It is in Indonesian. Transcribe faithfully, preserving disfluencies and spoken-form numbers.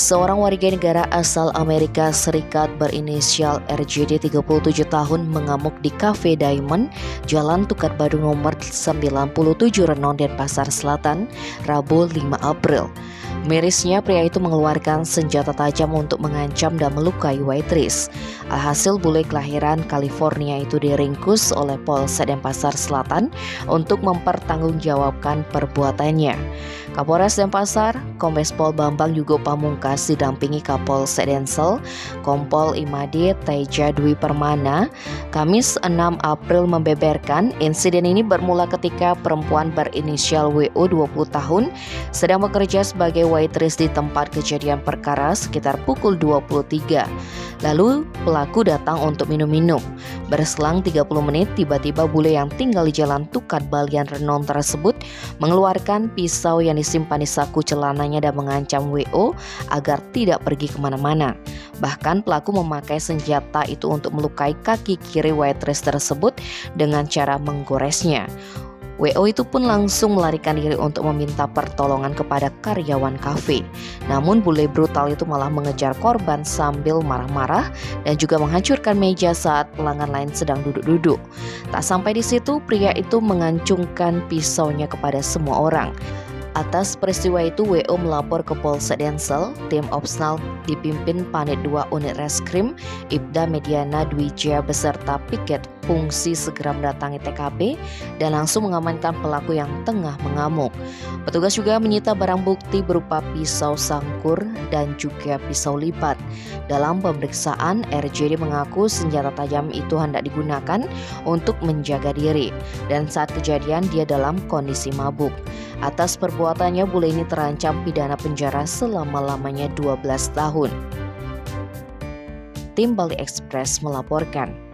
Seorang warga negara asal Amerika Serikat berinisial R J D tiga puluh tujuh tahun mengamuk di Cafe Diamond, Jalan Tukar Badung nomor sembilan puluh tujuh Renon, Denpasar Selatan, Rabu lima April. Mirisnya, pria itu mengeluarkan senjata tajam untuk mengancam dan melukai waitress. Alhasil, bule kelahiran California itu diringkus oleh Polsek Denpasar Selatan untuk mempertanggungjawabkan perbuatannya. Kapolres Denpasar, Kombes Pol Bambang Yugo Pamungkas didampingi Kapolsek Densel, Kompol Imade Teja Dwi Permana, Kamis enam April membeberkan insiden ini bermula ketika perempuan berinisial W O dua puluh tahun sedang bekerja sebagai waitress di tempat kejadian perkara sekitar pukul dua puluh tiga. Lalu pelaku datang untuk minum-minum. Berselang tiga puluh menit, tiba-tiba bule yang tinggal di Jalan Tukar Balian Renon tersebut mengeluarkan pisau yang disimpan di saku celananya dan mengancam W O agar tidak pergi kemana-mana. Bahkan pelaku memakai senjata itu untuk melukai kaki kiri waitress tersebut dengan cara menggoresnya. W O itu pun langsung melarikan diri untuk meminta pertolongan kepada karyawan kafe. Namun bule brutal itu malah mengejar korban sambil marah-marah dan juga menghancurkan meja saat pelanggan lain sedang duduk-duduk. Tak sampai di situ, pria itu mengancungkan pisaunya kepada semua orang. Atas peristiwa itu, W O melapor ke Polsek Densel. Tim Opsnal dipimpin Panit dua Unit Reskrim, Ibda Mediana Dwijaya beserta piket fungsi segera mendatangi T K P dan langsung mengamankan pelaku yang tengah mengamuk. Petugas juga menyita barang bukti berupa pisau sangkur dan juga pisau lipat. Dalam pemeriksaan, R J D mengaku senjata tajam itu hendak digunakan untuk menjaga diri dan saat kejadian dia dalam kondisi mabuk. Atas perbuatannya, bule ini terancam pidana penjara selama-lamanya dua belas tahun. Tim Bali Express melaporkan.